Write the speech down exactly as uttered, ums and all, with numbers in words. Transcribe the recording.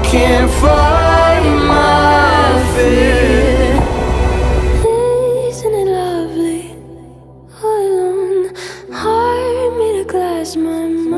can't fight my fear. Isn't it lovely? All alone, heart made of glass, my